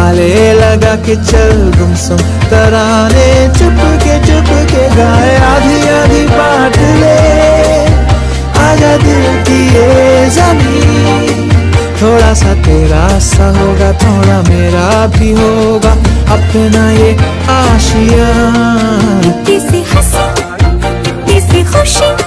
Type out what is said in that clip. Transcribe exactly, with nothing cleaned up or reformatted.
ताले लगा के चल गुमसुम तराने चुप के चुप के गाए, आधी आधी बात ले आजा दिल की ये ज़मीं। थोड़ा सा तेरा सा होगा, थोड़ा मेरा भी होगा, अपना ये आशियाँ। इतनी सी हंसी, इतनी सी खुशी,